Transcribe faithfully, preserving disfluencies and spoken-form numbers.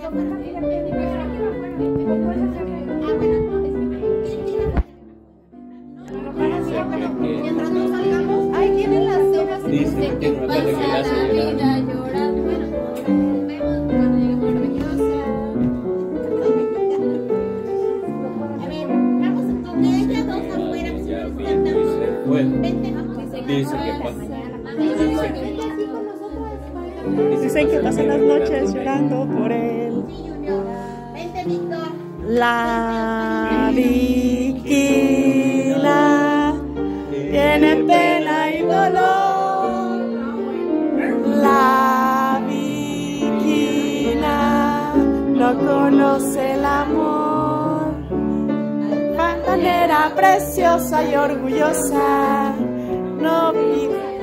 Mientras no salgamos, ahí tienen las cenas de que pasa la vida llorando. Bueno, nos vemos cuando lleguemos orgullosa. A ver, vamos donde ellas dos afuera. Vente, vamos. Dice que pasa. Dicen que pasan las noches llorando por él. Vente, Víctor. La Viquina tiene pena y dolor. La Viquina no conoce el amor. Manera preciosa y orgullosa, no pica.